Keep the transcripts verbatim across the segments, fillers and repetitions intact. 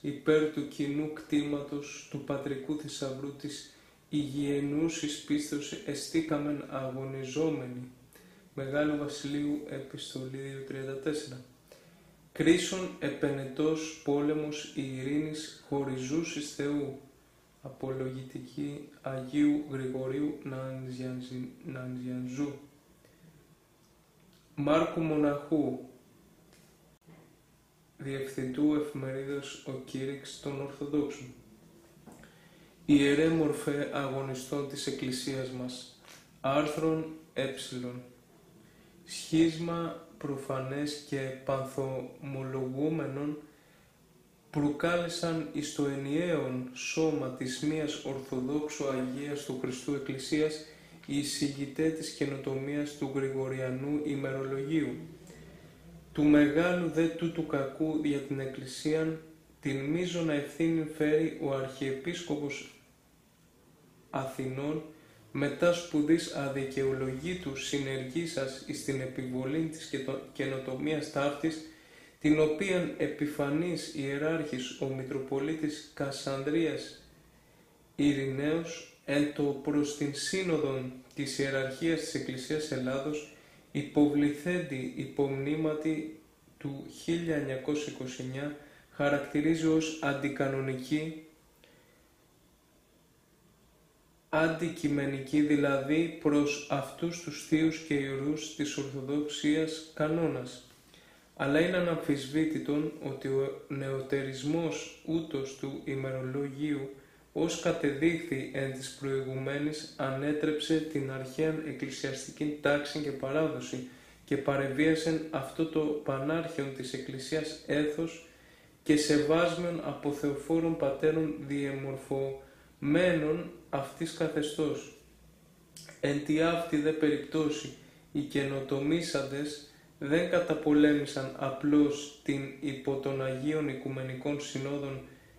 υπέρ του κοινού κτήματος του πατρικού θησαυρού της υγιεινούσης πίστεως εστίκαμεν αγωνιζόμενοι. Μεγάλου Βασιλείου Επιστολή δύο τριάντα τέσσερα. Κρίσον επενετός πόλεμος η ειρήνης χωριζούσης Θεού. Απολογητική Αγίου Γρηγορίου Νανζιανζού. Μάρκου Μοναχού, Διευθυντού Εφημερίδος Ο Κήρυξ των Ορθοδόξων. Ιερέ μορφέ αγωνιστών της Εκκλησίας μας. Άρθρον ε. Σχίσμα προφανές και πανθομολογούμενων προκάλεσαν εις το ενιαίον σώμα της μίας Ορθοδόξου Αγίας του Χριστού Εκκλησίας οι εισηγητέ της καινοτομίας του Γρηγοριανού ημερολογίου. Του μεγάλου δε τούτου κακού για την Εκκλησίαν την μείζωνα ευθύνη φέρει ο Αρχιεπίσκοπος Αθηνών μετά σπουδής αδικαιολογήτου συνεργήσας εις την επιβολή της καινοτομίας ταύτης, την οποίαν επιφανής ιεράρχης ο Μητροπολίτης Κασανδρίας Ειρηναίος εν το προς την σύνοδον της Ιεραρχίας της Εκκλησίας Ελλάδος υποβληθέντη υπομνήματι του χίλια εννιακόσια είκοσι εννιά χαρακτηρίζει ως αντικανονική, αντικειμενική δηλαδή προς αυτούς τους θείους και ιερούς της Ορθοδοξίας κανόνας. Αλλά είναι αναμφισβήτητον ότι ο νεωτερισμός ούτως του ημερολογίου ως κατεδείχθη εν της προηγουμένης ανέτρεψε την αρχαίαν εκκλησιαστική τάξη και παράδοση και παρεβίασεν αυτό το πανάρχαιον της Εκκλησίας έθος και σεβάσμιον από θεοφόρων πατέρων διεμορφωμένων αυτής καθεστώς. Εν τη αυτή δε περιπτώσει οι καινοτομήσαντες δεν καταπολέμησαν απλώς την υπό των Αγίων Οικουμενικών Συνόδων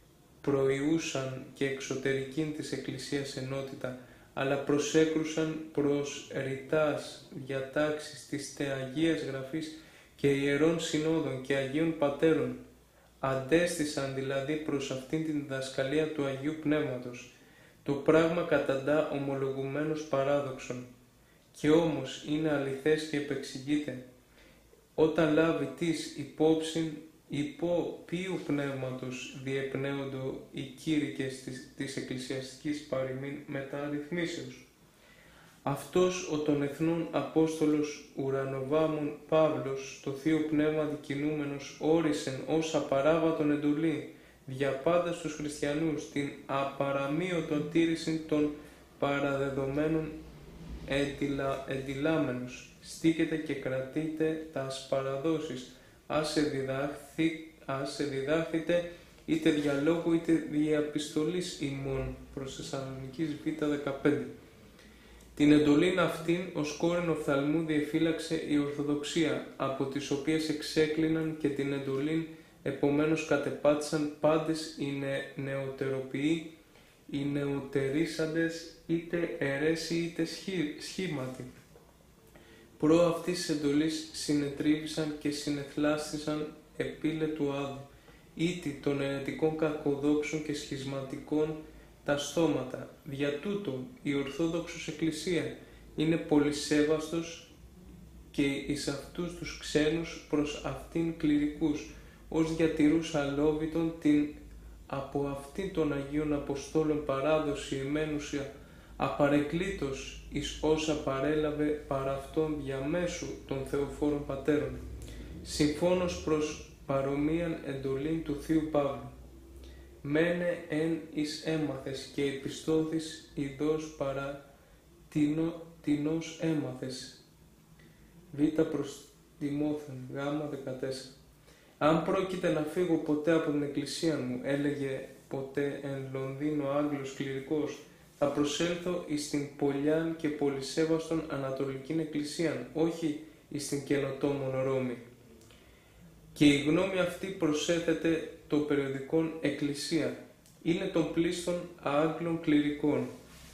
προϊούσαν και εξωτερικήν της Εκκλησίας ενότητα, αλλά προσέκρουσαν προς ρητάς διατάξεις της τε Αγίας Γραφής και Ιερών Συνόδων και Αγίων Πατέρων. Αντέστησαν δηλαδή προς αυτήν την διδασκαλία του Αγίου Πνεύματος. Το πράγμα καταντά ομολογουμένως παράδοξον, και όμως είναι αληθές και επεξηγείται. Όταν λάβει της υπόψην υπό ποιου πνεύματος διεπνέοντο οι κήρυκες της, της εκκλησιαστικής παροιμήν μεταρρυθμίσεως. Αυτός ο των εθνών Απόστολος Ουρανοβάμων Παύλος, το Θείο Πνεύμα δικινούμενος, όρισεν ως απαράβατον εντολή δια πάντα στους χριστιανούς την απαραμίωτον τήρηση των παραδεδομένων εντυλα, εντυλάμενους. Στήκετε και κρατείτε τας παραδόσεις, άσε, διδάχθη, άσε διδάχθητε είτε διαλόγου είτε διαπιστολής ημών, προς Θεσσαλονικής Β δεκαπέντε. Την εντολήν αυτήν ως κόρην οφθαλμού διεφύλαξε η Ορθοδοξία, από τις οποίες εξέκλειναν και την εντολήν επομένως κατεπάτησαν πάντες οι νε, νεωτεροποιοί, οι νεωτερήσαντες, είτε αιρέσιοι είτε σχή, σχήματι. Προ αυτής της εντολής συνετρίβησαν και συνεθλάστησαν επίλε του άδου, ήτι των αιρετικών κακοδόξων και σχισματικών τα στόματα. Δια τούτο η Ορθόδοξος Εκκλησία είναι πολυσέβαστος και εις αυτούς τους ξένους προς αυτήν κληρικούς, ως διατηρούς αλόβητον την από αυτήν των Αγίων Αποστόλων παράδοση εμένουσια απαρεκκλήτως εις όσα παρέλαβε παρά αυτόν διαμέσου των Θεοφόρων Πατέρων, συμφώνως προς παρομοίαν εντολήν του Θείου Παύλου. Μένε εν εις έμαθες και επιστώθης ειδός παρά τινο, τινός έμαθες. Β προς Τιμόθεον, Γ δεκατέσσερα. Αν πρόκειται να φύγω ποτέ από την εκκλησία μου, έλεγε ποτέ εν Λονδίνο Άγγλος κληρικός, θα προσέλθω εις την πολιάν και πολυσέβαστον Ανατολικήν Εκκλησίαν, όχι εις την καινοτόμον Ρώμη. Και η γνώμη αυτή προσέθεται το περιοδικόν Εκκλησία. Είναι των πλήστων Άγγλων κληρικών.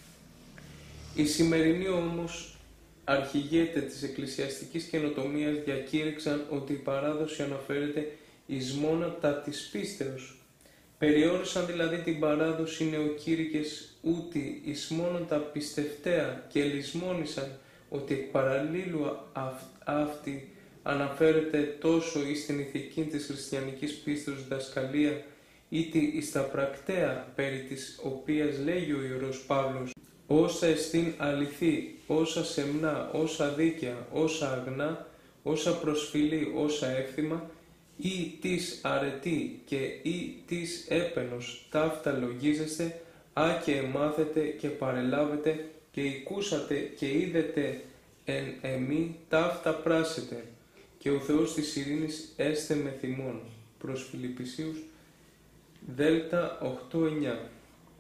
Οι σημερινοί όμως αρχηγέτε της εκκλησιαστικής καινοτομίας διακήρυξαν ότι η παράδοση αναφέρεται εις μόνα τα της πίστεως Περιόρισαν δηλαδή την παράδοση νεοκήρυκες ούτι εις μόνον τα πιστευτέα και λησμόνησαν ότι εκ παραλλήλου αυτή αναφέρεται τόσο εις την ηθική της χριστιανικής πίστης διδασκαλία ήτι εις τα πρακτέα περί της οποίας λέγει ο Ιερός Παύλος όσα εστίν αληθή, όσα σεμνά, όσα δίκαια, όσα αγνά, όσα προσφυλή, όσα εύθυμα ή της αρετή και ή της έπαινος ταύτα λογίζεστε, α και εμάθετε και παρελάβετε και οικούσατε και είδετε εν εμή ταύτα πράσετε και ο Θεός της ειρήνης έστε με θυμών. Προς Φιλιππισίους Δέλτα οκτώ εννιά.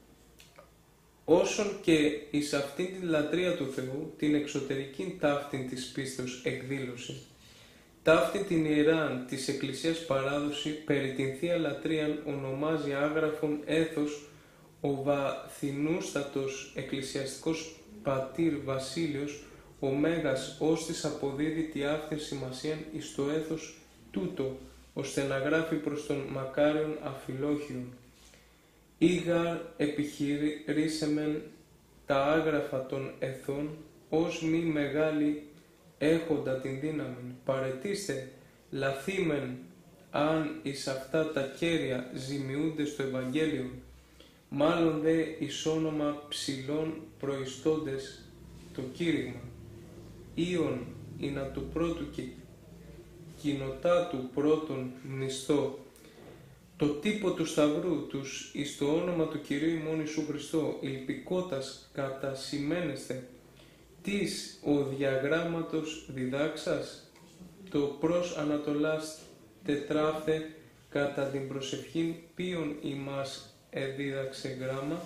Όσον και εις αυτήν την λατρεία του Θεού, την εξωτερική ταύτην της πίστεως εκδήλωση, ταύτην την ιεράν της Εκκλησίας παράδοση περί την Θεία Λατρείαν ονομάζει άγραφον έθος ο βαθυνούστατος εκκλησιαστικός πατήρ Βασίλειος ο Μέγας ως της αποδίδει τη αυτήν σημασίαν εις το έθος τούτο, ώστε να γράφει προς τον μακάριον Αφιλόχιον. Ήγαρ επιχειρήσεμεν τα άγραφα των εθών ως μη μεγάλη έχοντα την δύναμη. Παρετήστε λαθήμεν αν εις αυτά τα κέρια ζημιούνται στο Ευαγγέλιο, μάλλον δε εις όνομα ψηλών προϊστώντες το κήρυγμα. Ήον εινά του πρώτου και κοινοτά του πρώτον μνηστό, το τύπο του Σταυρού τους εις το όνομα του Κυρίου ημών Ιησού Χριστό, ηλπικότας κατασημένεστε, της ο διαγράμματος διδάξας, το προς Ανατολάς τετράφθε κατά την προσευχήν ποιον ημάς εδίδαξε γράμμα,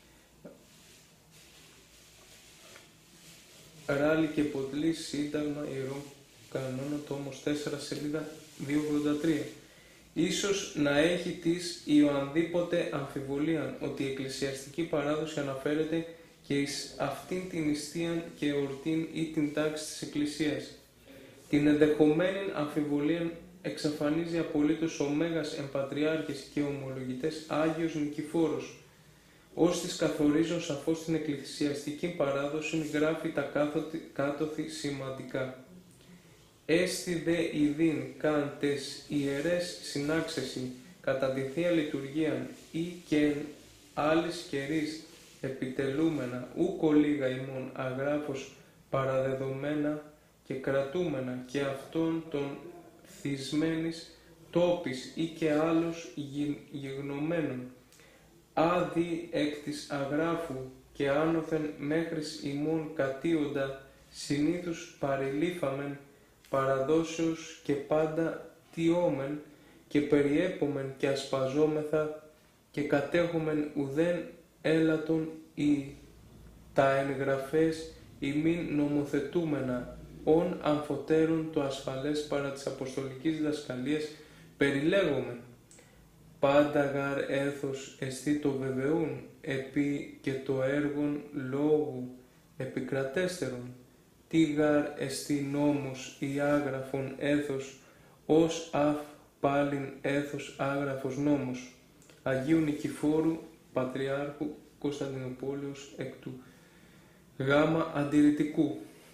ράλι και ποτλή σύνταγμα ιερών κανόνα, τόμος τέσσερα, σελίδα διακόσια ογδόντα τρία. Ίσως να έχει της ιοανδήποτε αμφιβολίαν ότι η εκκλησιαστική παράδοση αναφέρεται και εις αυτήν την ιστίαν και εορτήν ή την τάξη της Εκκλησίας. Την ενδεχομένη αμφιβολίαν εξαφανίζει απολύτως ο Μέγας Εμπατριάρχης και ομολογητές Άγιος Νικηφόρος. Ως της καθορίζουν σαφώς την εκκλησιαστική παράδοση γράφει τα κάτωθη σημαντικά. Έστι δε ειδήν καν τες ιερές συνάξεση κατά τη Θεία Λειτουργία ή και άλλης καιρής επιτελούμενα ούκο λίγα ημών αγράφος παραδεδομένα και κρατούμενα και αυτών των θυσμένης τόπης ή και άλλος γιγνωμένων άδει εκ της αγράφου και άνωθεν μέχρις ημών κατίοντα συνήθους παρελήφαμεν παραδόσεως και πάντα τιόμεν και περιέπομεν και ασπαζόμεθα και κατέχομεν ουδέν έλατον ή τα εγγραφές ημίν νομοθετούμενα ον αμφωτέρων το ασφαλές παρά της αποστολικής διδασκαλίας περιλέγομεν. Πάντα γαρ έθος εστί το βεβαιούν επί και το έργον λόγου επικρατέστερον. Τι γαρ εστί νόμος ή άγραφον έθος ως αφ πάλιν έθος άγραφος νόμος. Αγίου Νικηφόρου Πατριάρχου Κωνσταντινούπολεως εκ του γάμα αντιρρητικού.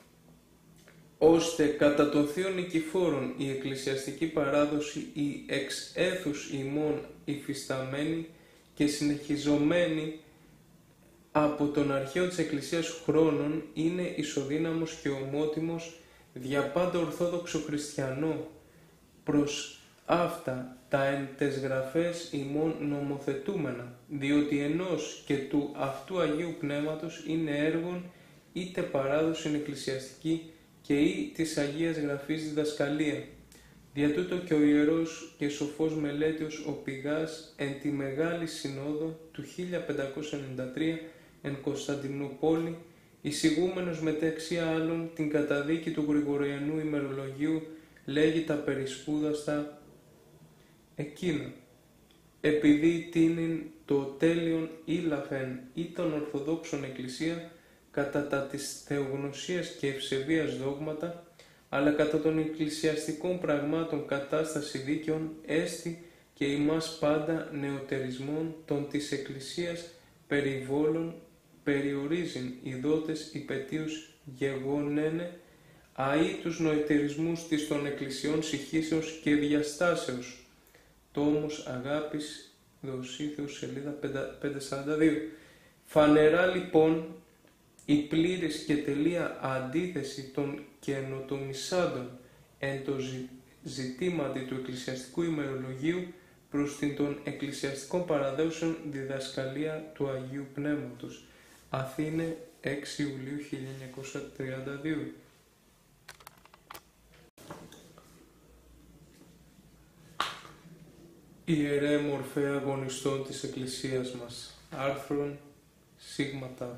Ώστε κατά των θείων Νικηφόρων η εκκλησιαστική παράδοση η εξ έθους ημών υφισταμένη και συνεχιζομένη από τον αρχαίο της Εκκλησίας χρόνων είναι ισοδύναμος και ομότιμος δια πάντα ορθόδοξο χριστιανό προς αυτά τα εν τες γραφές ημών νομοθετούμενα, διότι ενός και του αυτού Αγίου Πνεύματος είναι έργον είτε παράδοση εκκλησιαστική και ή της Αγίας Γραφής διδασκαλία. Δια τούτο και ο Ιερός και Σοφός Μελέτιος ο Πηγάς εν τη Μεγάλη Συνόδο του χίλια πεντακόσια ενενήντα τρία εν Κωνσταντινούπολη, εισηγούμενος μεταξύ άλλων την καταδίκη του Γρηγοριανού ημερολογίου, λέγει τα περισπούδαστα εκείνα. Επειδή τίνην το τέλειον ήλαφεν ή των Ορθοδόξων Εκκλησία κατά τα της θεογνωσίας και ευσεβίας δόγματα, αλλά κατά των εκκλησιαστικών πραγμάτων κατάσταση δίκαιων έστι και ημάς πάντα νεωτερισμόν των της Εκκλησίας περιβόλων περιορίζειν ειδότες υπετίους γεγονένε αεί τους νοητερισμούς της των εκκλησιών συχήσεως και διαστάσεως. Τόμος Αγάπης Δοσίθεως σελίδα πεντακόσια σαράντα δύο. Φανερά λοιπόν η πλήρης και τελεία αντίθεση των καινοτομισάντων εν το ζη, ζητήματι του εκκλησιαστικού ημερολογίου προς την των εκκλησιαστικών παραδόσεων διδασκαλία του Αγίου Πνεύματος. Αθήνε, έξι Ιουλίου χίλια εννιακόσια τριάντα δύο. Ιερέ μορφέ αγωνιστών της Εκκλησίας μας. Άρθρον Σίγμα Τάφ.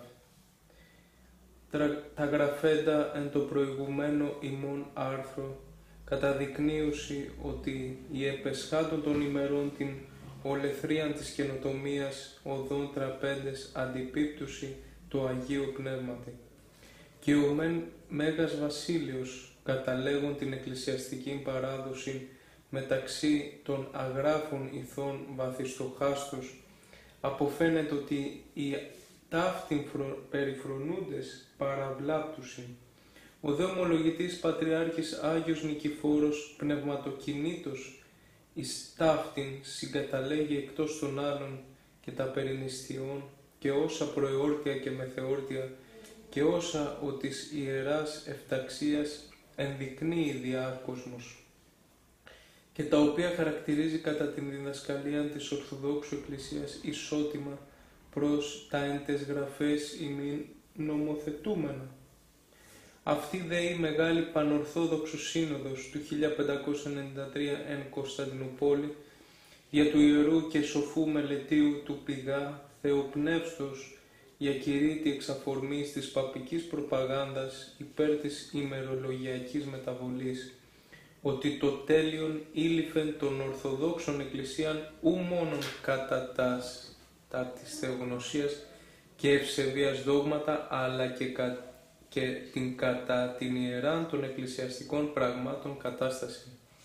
Τα γραφέντα εν το προηγουμένο ημών άρθρο καταδεικνύουσι ότι η επεσχάτων των ημερών την ολεθρίαν της καινοτομίας οδόν τραπέντες αντιπίπτουση το Αγίου Πνεύματι. Και ο μεν Μέγας Βασίλειος καταλέγον την εκκλησιαστική παράδοση μεταξύ των αγράφων ηθών βαθιστοχάστος αποφαίνεται ότι οι ταύτην περιφρονούντες παραβλάπτουσιν. Ο δε ομολογητής Πατριάρχης Άγιος Νικηφόρος πνευματοκινήτος εις ταύτην συγκαταλέγει εκτός των άλλων και τα περινιστιών και όσα προεόρτια και μεθεόρτια και όσα ο της ιεράς ευταξίας ενδεικνύει διάκοσμος και τα οποία χαρακτηρίζει κατά την διδασκαλία της Ορθοδόξου Εκκλησίας ισότιμα προς τα εν τες γραφές ημίν νομοθετούμενα. Αυτή δε η Μεγάλη Πανορθόδοξου Σύνοδος του χίλια πεντακόσια ενενήντα τρία εν Κωνσταντινούπολη για του Ιερού και Σοφού Μελετίου του Πηγά Θεοπνεύστος για κηρύττει εξ αφορμής της παπικής προπαγάνδας υπέρ της ημερολογιακής μεταβολής, ότι το τέλειον ήλυφεν των Ορθοδόξων Εκκλησίαν ου μόνον κατά τας, τα της θεογνωσίας και ευσεβίας δόγματα, αλλά και, κα, και την κατά την ιεράν των εκκλησιαστικών πραγμάτων κατάσταση.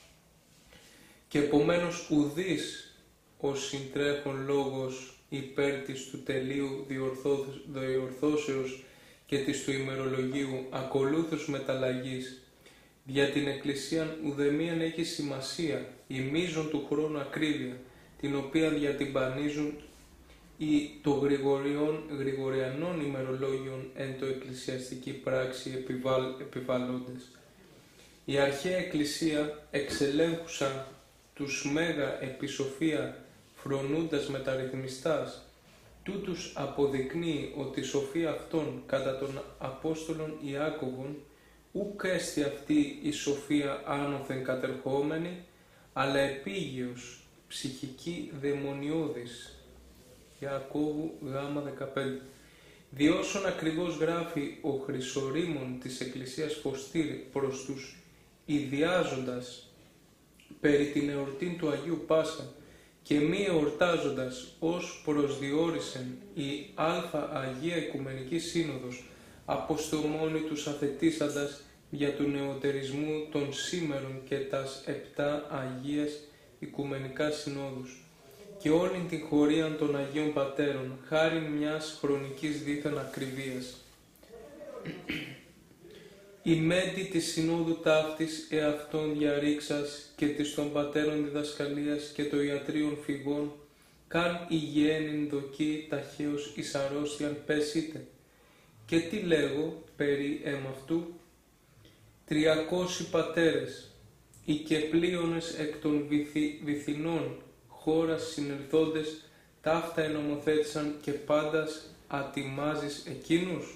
Και επομένως ουδής ο συντρέχον λόγος υπέρ της του τελείου διορθώσεως και της του ημερολογίου ακολούθους μεταλλαγής, για την Εκκλησίαν ουδεμίαν έχει σημασία η μείζων του χρόνου ακρίβεια, την οποία διατυμπανίζουν ή το γρηγοριών, γρηγοριανών ημερολόγιων εν το εκκλησιαστική πράξη επιβαλ, επιβαλλόντες. Η αρχαία Εκκλησία εξελέγχουσα τους μέγα επισοφία φρονούντας μεταρρυθμιστάς, τούτους αποδεικνύει ότι η σοφία αυτών κατά των Απόστολων Ιάκωβων ουκ έστι αυτή η σοφία άνωθεν κατερχόμενη, αλλά επίγειος ψυχική δαιμονιώδης. Ιακώβου γάμα δεκαπέντε. Διόσον ακριβώς γράφει ο Χρυσορήμων της Εκκλησίας Φωστήρη προς τους ιδιάζοντας περί την εορτήν του Αγίου Πάσχα και μη εορτάζοντας ως προσδιορίσεν η Αλφα Αγία Οικουμενική Σύνοδος αποστομώνει τους αθετήσαντας για του νεωτερισμού των σήμερων και τας επτά Αγίας Οικουμενικά Συνόδους και όλην την χωρίαν των Αγίων Πατέρων, χάριν μιας χρονικής δίθεν ακριβίας. Η μέντη της Συνόδου ταύτης εαυτόν διαρρήξας και της των Πατέρων διδασκαλίας και των ιατρίων φυγών, καν η γέννην δοκή ταχαίως εις αρρώστιαν πέσετε. Και τι λέγω περί εμαυτού, τριακόσιοι πατέρες, οι και πλείονες εκ των βυθι, βυθινών χώρας συνελθόντες, ταύτα ενομοθέτησαν και πάντας ατιμάζεις εκείνους.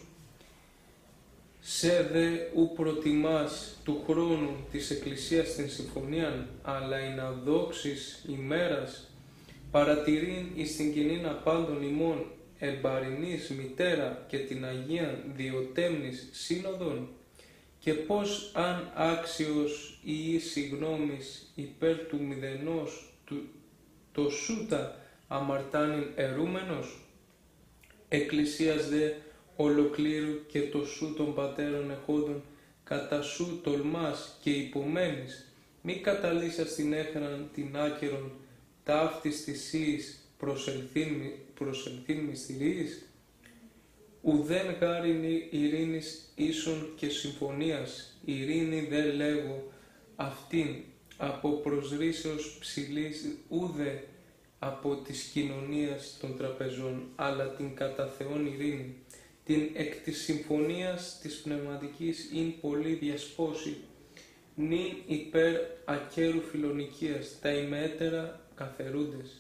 Σε δε ου προτιμάς του χρόνου της Εκκλησίας στην συμφωνίαν, αλλά η να δόξεις ημέρας, παρατηρήν εις την κοινήν απάντων ημών εμπαρινής μητέρα και την Αγίαν Διοτέμνης Σύνοδον, και πως αν άξιος ή συγγνώμης υπέρ του μηδενός του το σούτα αμαρτάνην ερούμενος, εκκλησίας δε ολοκλήρου και το σου των πατέρων εχόντων κατά σου τολμάς και υπομένεις, μη καταλύσας την έχραν την άκερον ταύτης θυσίης προσελθύν μυστηρίης, ουδέν γάριν ειρήνης ίσον και συμφωνίας, ειρήνη δε λέγω αυτήν από προσρήσεως ψηλής, ούδε από της κοινωνίας των τραπεζών, αλλά την κατά Θεόν ειρήνη, την εκ της συμφωνίας της πνευματικής ειν πολύ διασπόση, νυν υπέρ ακέρου φιλονικίας, τα ημέτερα καθερούντες.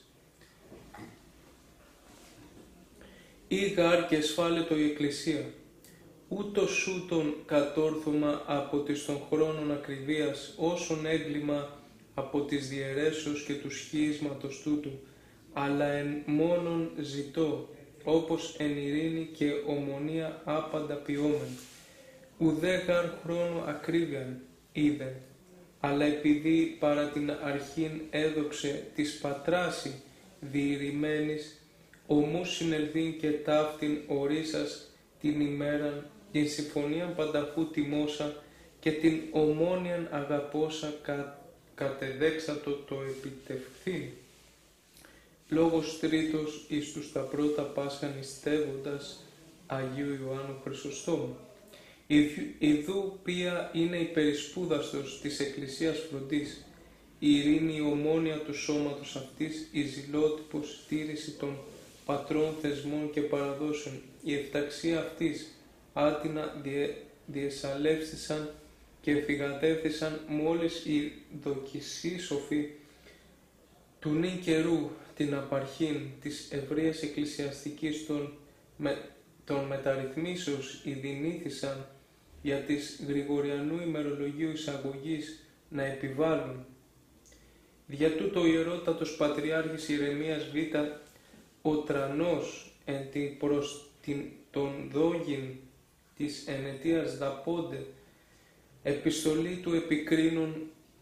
Ή γάρ και εσφάλετο η Εκκλησία, ούτω σούτον κατόρθωμα από της των χρόνων ακριβίας, όσον έγκλημα από της διαιρέσεως και του σχίσματος τούτου, αλλά εν μόνον ζητώ, όπως εν ειρήνη και ομονία άπαντα ποιόμεν, ουδέ γάρ χρόνο ακρίβειαν είδε, αλλά επειδή παρά την αρχήν έδοξε της πατράση διηρημένης, ομού συνελθύν και ταύτην ορίσας την ημέραν, την συμφωνίαν πανταχού τιμώσα και την ομόνιαν αγαπώσα κα, κατεδέξατο το επιτευχθεί. Λόγος τρίτος εις τους τα πρώτα Πάσχα νηστεύοντας Αγίου Ιωάννου Χρυσοστόμου. Ιδού ποια είναι η περισπούδαστος της Εκκλησίας φροντής, η ειρήνη η ομόνια του σώματος αυτής, η ζηλότυπος στήριση των πατρών θεσμών και παραδόσεων, η εφταξία αυτής άτινα διε, διεσαλεύστησαν και φυγατεύθησαν μόλις οι δοκισοί σοφοί του νυν καιρού την απαρχήν της ευρείας εκκλησιαστικής των, με, των μεταρρυθμίσεως ειδηνήθησαν για της Γρηγοριανού ημερολογίου εισαγωγής να επιβάλλουν. Δια τούτο ο Ιερότατος Πατριάρχης Ηρεμίας Β, ο τρανός εν την προς την τον δόγιν της ενετίας δαπόντε, επιστολή του επικρίνων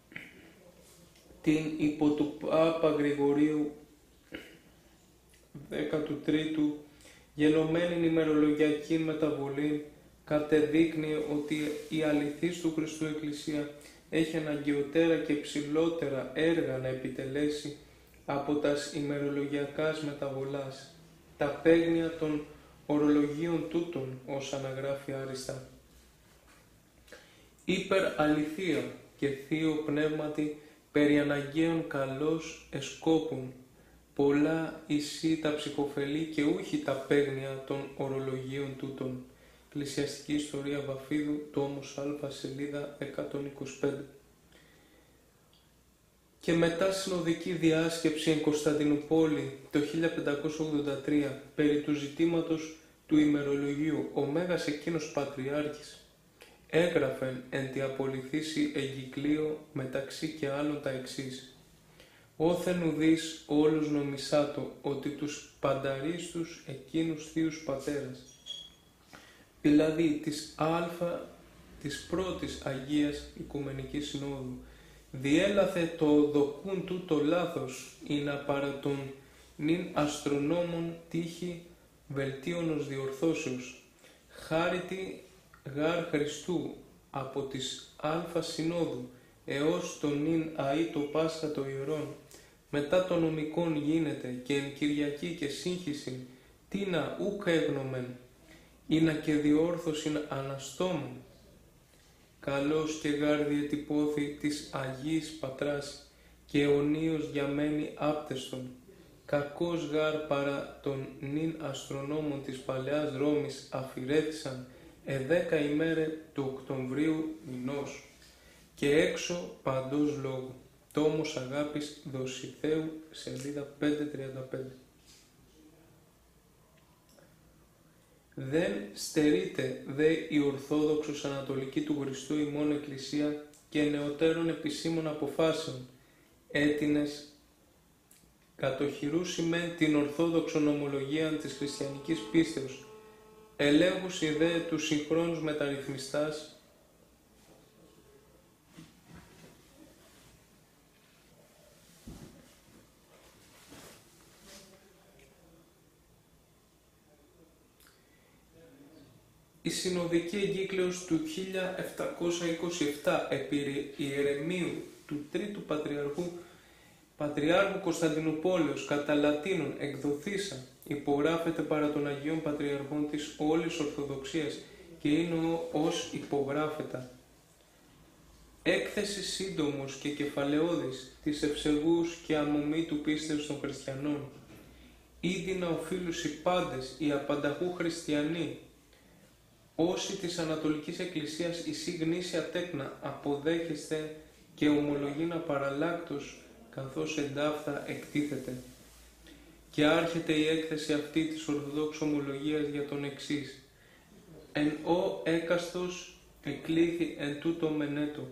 την υπό του Πάπα Γρηγορίου δέκατου τρίτου γενομένην ημερολογιακή μεταβολή, κατεδείκνυε ότι η αληθής του Χριστού Εκκλησία έχει αναγκαιότερα και ψηλότερα έργα να επιτελέσει από τας ημερολογιακάς μεταβολάς, τα παίγνια των ορολογίων τούτων, ως αναγράφει άριστα. Υπερ αληθεία και θείο πνεύματι περί αναγκαίων καλώς εσκόπουν, πολλά εισή τα ψυχοφελή και ούχι τα παίγνια των ορολογίων τούτων. Εκκλησιαστική Ιστορία Βαφίδου, τόμος Α, σελίδα εκατόν είκοσι πέντε. Και μετά συνοδική διάσκεψη εν Κωνσταντινούπολη το χίλια πεντακόσια ογδόντα τρία περί του ζητήματος του ημερολογίου, ο Μέγας εκείνος Πατριάρχης έγραφεν εν τη απολυθήσει εγκυκλίο μεταξύ και άλλων τα εξής. Όθεν ουδείς όλους νομισάτο ότι τους πανταρίστους εκείνους θείους πατέρας, δηλαδή της α της πρώτης Αγίας Οικουμενικής Συνόδου, διέλαθε το δοκούν τούτο λάθος ή να παρά τον νυν αστρονόμων τύχη βελτίωνος διορθώσεως, χάρητη γάρ Χριστού από της α Συνόδου έως τον νυν αεί το Πάσχα το ιερόν, μετά των νομικών γίνεται και εν Κυριακή και σύγχυση τίνα ούκ έγνομεν, ήνα και διόρθωσιν αναστόμων, καλώς και γάρ διετυπώθη της Αγίας Πατράς και αιωνίως διαμένει άπτεστον, κακός γάρ παρά των νυν αστρονόμων της Παλαιάς Ρώμης αφιρέθησαν εδέκα ημέρε του Οκτωβρίου μηνός και έξω παντός λόγου. Τόμος Αγάπης Δοσιθέου, σελίδα πεντακόσια τριάντα πέντε. Δεν στερείται δε η Ορθόδοξος Ανατολική του Χριστού ημών Εκκλησία και νεωτέρων επισήμων αποφάσεων, έτινες κατοχυρούσιμεν την Ορθόδοξον ομολογία της χριστιανικής πίστεως, ελέγχουσι δε του συγχρόνους μεταρρυθμιστάς, η συνοδική εγκύκλεως του χίλια επτακόσια είκοσι επτά επί Ιερεμίου του Τρίτου Πατριαρχού Πατριάρχου Κωνσταντινουπόλεως κατά Λατίνων εκδοθήσα, υπογράφεται παρά των Αγίων Πατριαρχών της όλης Ορθοδοξίας και είναι ως υπογράφετα. Έκθεση σύντομος και κεφαλαιώδης της ευσεβούς και αμομή του πίστεως των χριστιανών. Ήδη να οφείλουσι πάντες οι απανταχού χριστιανοί, όσοι της Ανατολικής Εκκλησίας εισή γνήσια τέκνα αποδέχεστε και ομολογήν απαραλλάκτος, καθώς εντάφθα εκτίθεται. Και άρχεται η έκθεση αυτή της Ορθοδόξου Ομολογίας για τον εξής. Εν ο έκαστος εκλήθη εν τούτο μενέτο.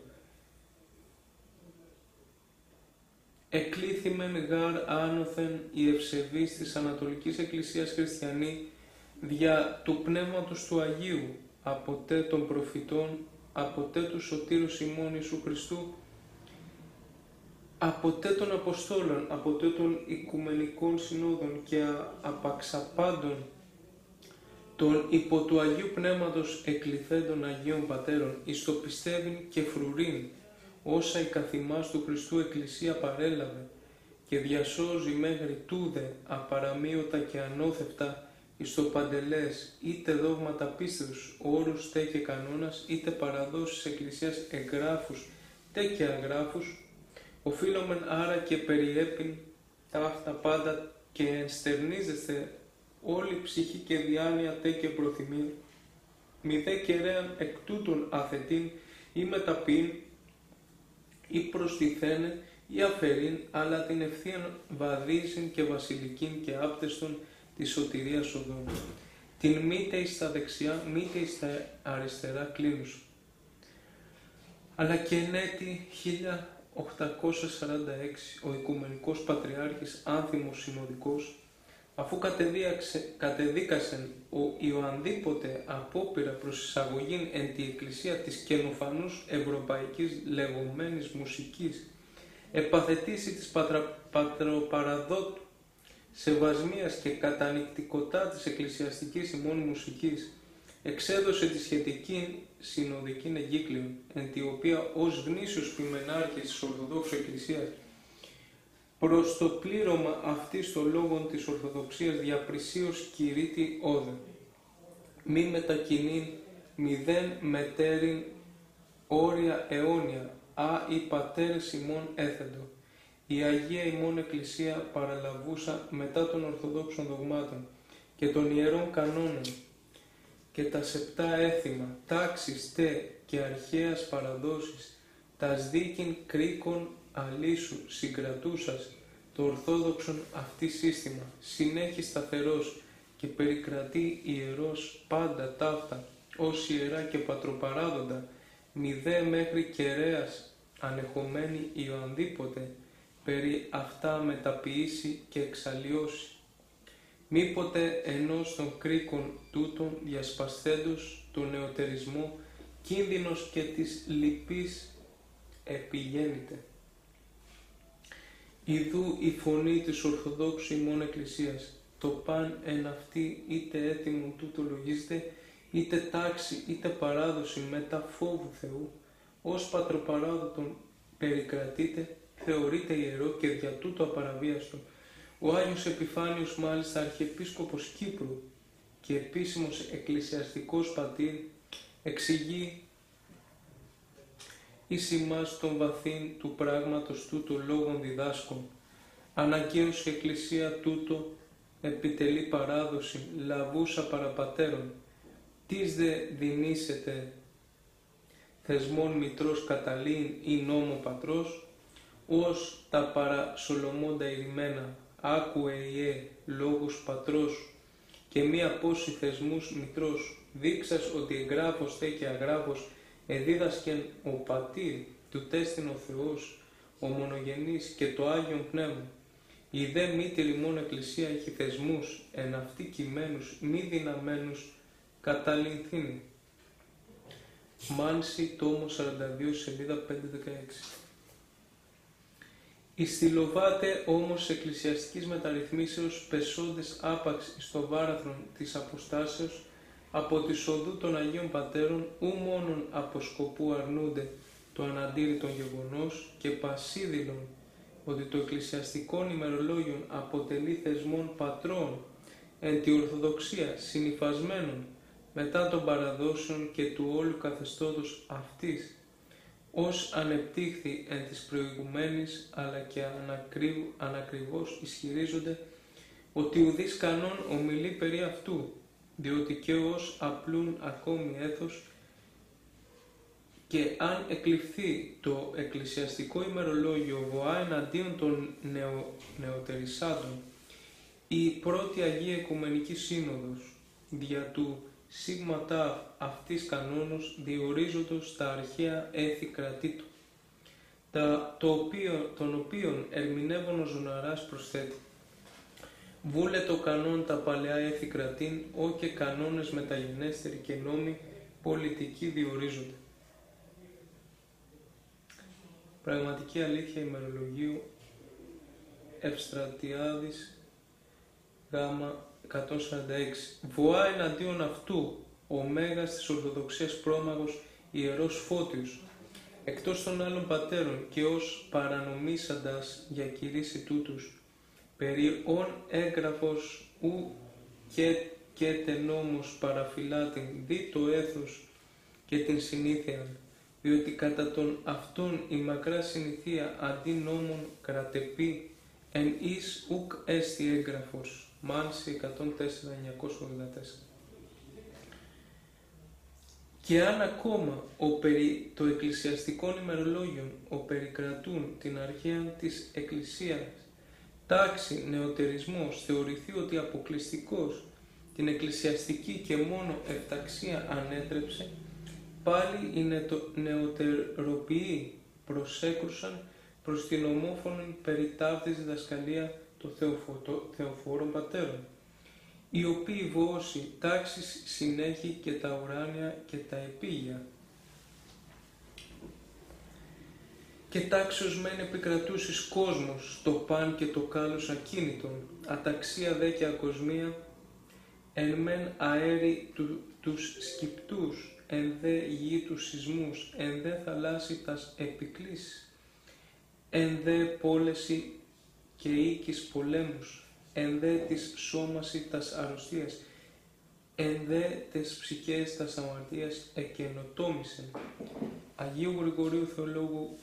Εκλήθημεν γάρ άνωθεν οι ευσεβείς της Ανατολικής Εκκλησίας χριστιανοί δια του Πνεύματος του Αγίου, από τε των προφητών, από τε του σωτήρους ημών Ιησού Χριστού, από τε των Αποστόλων, από τε των Οικουμενικών Συνόδων και απαξαπάντων των υπό του Αγίου Πνεύματος εκληθέντων Αγίων Πατέρων, εις το πιστεύειν και φρουρήν, όσα η καθημάς του Χριστού Εκκλησία παρέλαβε και διασώζει μέχρι τούδε απαραμείωτα και ανώθευτα εις το παντελές, είτε δόγματα πίστεως, όρους τε και κανόνας, είτε παραδόσεις Εκκλησίας εγγράφους τε και αγράφους, οφείλομεν άρα και περιέπειν τα αυτά πάντα και ενστερνίζεστε όλη ψυχή και διάνοια τε και προθυμία, μη δε κεραίαν εκ τούτων αθετήν ή μεταποιήν ή προστιθένε ή αφαιρήν, αλλά την ευθείαν βαδίσιν και βασιλικήν και άπτεστον της σωτηρίας οδών. Την μήτε εις τα δεξιά, μήτε εις τα αριστερά κλίνους. Αλλά και εν έτη χίλια οκτακόσια σαράντα έξι ο Οικουμενικός Πατριάρχης Άνθιμος Συνοδικός, αφού κατεδίκασεν ο Ιωανδήποτε απόπειρα προς εισαγωγήν εν τη Εκκλησία της καινοφανούς ευρωπαϊκής λεγόμενης μουσικής, επαθετήσει της πατρα, πατροπαραδότου σεβασμίας και κατανυκτικοτά της εκκλησιαστικής ημών μουσικής, εξέδωσε τη σχετική συνοδική εγκύκλιο, εν τη οποία ως γνήσιος ποιμενάρχης της Ορθοδόξου Εκκλησίας προς το πλήρωμα αυτής των λόγων της Ορθοδοξίας διαπρισίως κηρύττει όδε. Μη μετακινήν μηδέν μετέρην όρια αιώνια, α οι πατέρες ημών έθεντο. Η Αγία ημών Εκκλησία παραλαβούσα μετά των Ορθοδόξων δογμάτων και των Ιερών Κανόνων και τα σεπτά έθιμα, τάξεις τε και αρχαίας παραδόσεις, τας δίκην κρίκων αλήσου συγκρατούσας το ορθόδοξον αυτή σύστημα, συνέχει σταθερός και περικρατεί ιερός πάντα ταύτα ως ιερά και πατροπαράδοντα, μη δε μέχρι κεραίας ανεχομένη Ιωανδήποτε περί αυτά μεταποιήσει και εξαλλιώσει. Μήποτε ενός των κρίκων τούτων διασπασθέντος τον νεωτερισμό κίνδυνος και της λυπής επιγέννηται. Ιδού η φωνή της Ορθοδόξου ημών Εκκλησίας, το παν εν αυτή είτε έτοιμον τούτο λογίζεται, είτε τάξη είτε παράδοση μετά φόβου Θεού, ως πατροπαράδοτον περικρατείται, θεωρείται ιερό και δια τούτο απαραβίαστο. Ο Άγιος Επιφάνιος μάλιστα Αρχιεπίσκοπος Κύπρου και επίσημος εκκλησιαστικός πατήρ εξηγεί εις ημάς των βαθύν του πράγματος τούτο λόγων διδάσκων. Αναγκαίως η Εκκλησία τούτο επιτελεί παράδοση λαβούσα παραπατέρων. Τις δε δινήσετε θεσμών μητρός καταλήν ή νόμο πατρός, ως τα παρασολομώντα ηρημένα άκουε ιε λόγους πατρός και μία πόση θεσμούς μητρός, δείξας ότι εγγράφος τε και αγράφος εδίδασκεν ο πατήρ του τέστην ο Θεός, ο μονογενής και το Άγιον Πνεύμα. Η δε μήτηρ ημών Εκκλησία έχει θεσμούς εν αυτή κειμένους μη δυναμένους καταλυνθήνει. Μάνση, τόμο σαράντα δύο, σελίδα πεντακόσια δεκαέξι. Οι στυλοβάτε όμως εκκλησιαστικής μεταρρυθμίσεως πεσόντες άπαξ στο βάραθρον της αποστάσεως από τη οδού των Αγίων Πατέρων ου μόνον από σκοπού αρνούνται το αναντήρητο γεγονός και πασίδηλον ότι το εκκλησιαστικό ημερολόγιο αποτελεί θεσμών πατρών εν τη Ορθοδοξία συνυφασμένων μετά των παραδόσεων και του όλου καθεστώτος αυτής, ως ανεπτύχθη εν της προηγουμένης, αλλά και ανακριβ, ανακριβώς ισχυρίζονται ότι ουδής κανόν ομιλεί περί αυτού, διότι και ως απλούν ακόμη έθος, και αν εκλειφθεί το εκκλησιαστικό ημερολόγιο βοά εναντίον των νεο, νεοτερισάντων, η πρώτη Αγία Οικουμενική Σύνοδος δια του σίγμα τάφ αυτής κανόνος διορίζοντος τα αρχαία έθη κρατήτου, τα, το οποίο, τον οποίον ερμηνεύων ο Ζωναράς προσθέτει. Βούλε το κανόν τα παλαιά έθη κρατήν, ό και κανόνες μεταγενέστεροι και νόμοι πολιτικοί διορίζονται. Πραγματική αλήθεια ημερολογίου Ευστρατιάδης γάμα εκατόν σαράντα έξι. Βοά εναντίον αυτού ο Μέγας της Ορθοδοξίας Πρόμαγος Ιερός Φώτιος, εκτός των άλλων πατέρων και ως παρανομήσαντας για κηρύσσει τούτους, περί ον έγγραφος ου και, και τε νόμος παραφυλάτην δι το έθος και την συνήθεια, διότι κατά τον αυτόν η μακρά συνηθία αντί νόμων κρατεπεί εν εις ουκ έστι έγγραφος. Μάνση εκατόν τέσσερα εννιακόσια ογδόντα τέσσερα. Και αν ακόμα ο περί το εκκλησιαστικών ημερολόγιων ο περικρατούν την αρχαία της Εκκλησίας τάξη νεωτερισμός θεωρηθεί ότι αποκλειστικός την εκκλησιαστική και μόνο ευταξία ανέτρεψε, πάλι οι νεωτεροποιοί προσέκρουσαν προς την ομόφωνη περί ταύτης διδασκαλία των Θεοφόρων Πατέρων, οι οποίοι βόωση τάξεις συνέχει και τα ουράνια και τα επίγεια. Και τάξεως μεν επικρατούσεις κόσμος, το παν και το κάλος ακίνητον, αταξία δε και ακοσμία, εν μεν αέρι του, τους σκυπτούς, εν δε γη τους σεισμούς, εν δε θαλάσσι τας επικλήσεις, εν δε πόλεση και οίκης πολέμους, εν δε της σώμαση τας αρρωστίας, εν δε τες ψυχές τας αμαρτίας εκενοτόμησεν. Αγίου Γρηγορίου Θεολόγου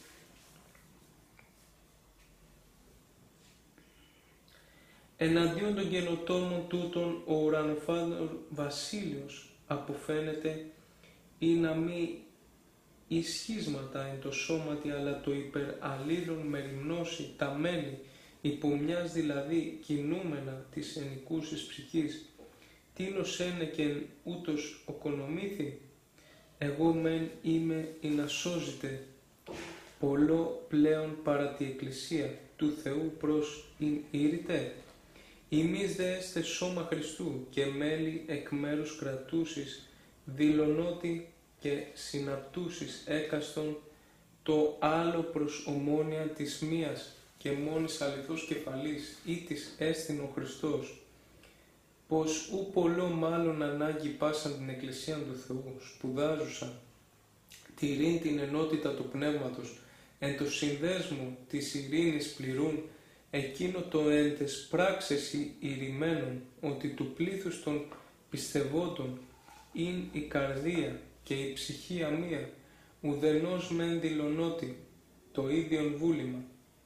εναντίον των καινοτόμων τούτων ο ουρανοφάνων Βασίλειος αποφαίνεται ή να μη ισχύσματα εν το σώματι, αλλά το υπεραλλήλων μεριμνώσει τα μέλη υπό μιας δηλαδή κινούμενα της ενικούσης ψυχής, τίνος ένεκεν ούτως οκονομήθη, εγώ μεν είμαι ή να σώζεται, πολλό πλέον παρά τη Εκκλησία του Θεού προς ειν ήρητε. Ημείς δε έστε σώμα Χριστού και μέλη εκ μέρους κρατούσης, δηλωνότι και συναπτούσης έκαστον το άλλο προς ομόνια της μίας και μόνης αληθούς κεφαλής ή της έστιν ο Χριστός, πως ου πολλό μάλλον ανάγκη πάσαν την Εκκλησία του Θεού, σπουδάζουσαν, τηρήν την ενότητα του Πνεύματος, εν το συνδέσμο της ειρήνης πληρούν, εκείνο το εν τες πράξες ηρημένων, ότι του πλήθους των πιστευόντων ειν η καρδία και η ψυχή αμία, ουδενός μεν δηλωνότι το ίδιον βούλημα.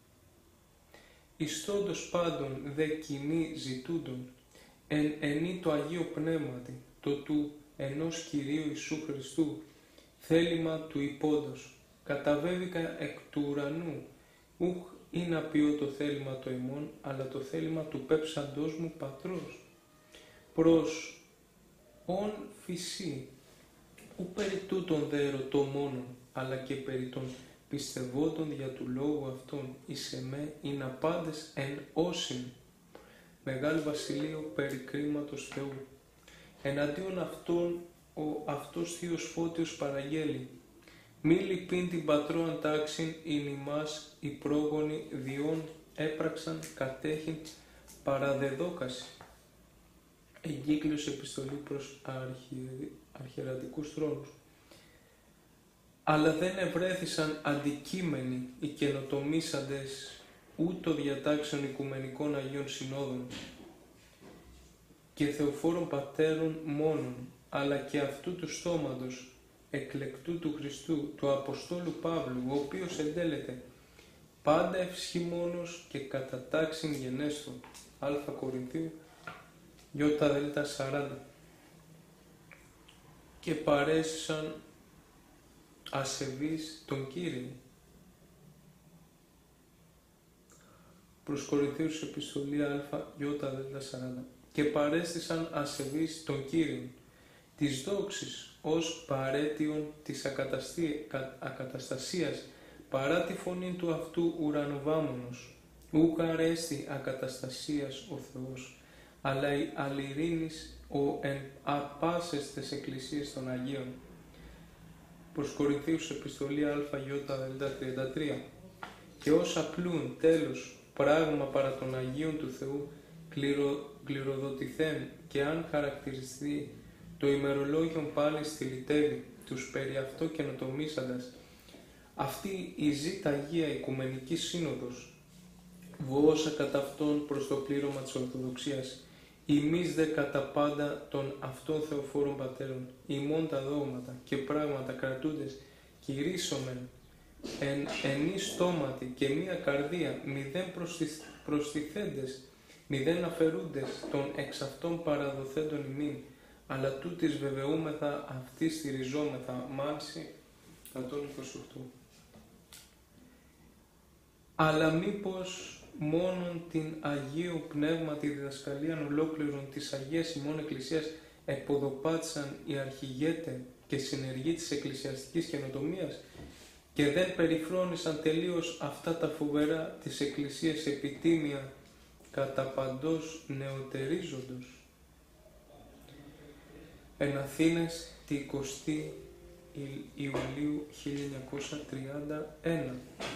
Ιστόντος πάντων δε κοινή ζητούντων, εν ενή το Αγίο Πνεύματι, το του ενός Κυρίου Ιησού Χριστού, θέλημα του υπόντος, καταβέβηκα εκ του ουρανού, ουχ ή να ποιώ το θέλημα το ημών, αλλά το θέλημα του πέψαντός μου Πατρός. Προς ον φυσί, ου περί τούτον δε ερωτώ μόνον, αλλά και περί των πιστευόντων για του λόγου αυτών, εις εμέ είναι απάντες εν όσην, Μεγάλο Βασιλείο περί κρίματος Θεού. Εναντίον αυτών ο αυτός Θείος Φώτιος παραγγέλει, μη λυπήν την πατρόαν τάξην ειν ημάς οι πρόγονοι διόν έπραξαν κατέχειν παραδεδόκαση. Εγκύκλιος επιστολή προς αρχι... αρχιερατικούς θρόνους. Αλλά δεν ευρέθησαν αντικείμενοι οι καινοτομήσαντες ούτω διατάξεων οικουμενικών Αγίων Συνόδων και Θεοφόρων Πατέρων μόνον, αλλά και αυτού του στόματος, εκλεκτού του Χριστού, του Αποστόλου Παύλου, ο οποίος εντέλεται πάντα ευσχημόνος και κατά τάξιν γενέστον. Α Κορινθίου Ι Δ σαράντα. Και παρέσαν ασεβείς τον Κύριον. Προς Κορινθίους επιστολή Α Ι Δ σαράντα. Και παρέστησαν ασεβείς τον Κύριον, της δόξης ως παρέτιον της ακαταστασίας, παρά τη φωνή του αυτού ουρανοβάμωνος. Ούκ αρέστη ακαταστασίας ο Θεός, αλλά η αλληρήνης ο εν απάσεστες εκκλησίες των Αγίων. Προς Κορινθίους επιστολή Α Ι Δ τριάντα τρία. Και ως απλούν τέλος πράγμα παρά των Αγίων του Θεού κληρο, κληροδοτηθέν, και αν χαρακτηριστεί το ημερολόγιον πάλι στυλιτεύει τους περί αυτό καινοτομήσαντας, αυτή η ζήτα Αγία Οικουμενική Σύνοδος βόωσα κατά αυτόν προς το πλήρωμα της Ορθοδοξίας, ημείς δε κατά πάντα των αυτών Θεοφόρων Πατέρων, ημών τα δόγματα και πράγματα κρατούντες, κηρύσσομεν εν ενή στόματι και μία καρδία, μηδέν προστιθέντες, μηδέν αφαιρούντες των εξ αυτών παραδοθέντων ημίν, αλλά τούτης βεβαιούμεθα αυτή στηριζόμεθα. Μάρση εκατόν είκοσι οκτώ. Αλλά μήπως μόνον την Αγίου Πνεύματι διδασκαλίαν ολόκληρον της Αγίας ημών Εκκλησίας εποδοπάτησαν οι αρχηγέτε και συνεργοί της εκκλησιαστικής καινοτομίας και δεν περιφρόνησαν τελείως αυτά τα φοβερά της Εκκλησίας επιτίμια κατά παντός νεωτερίζοντος. Εν Αθήνες τη εικοστή Ιουλίου χίλια εννιακόσια τριάντα ένα.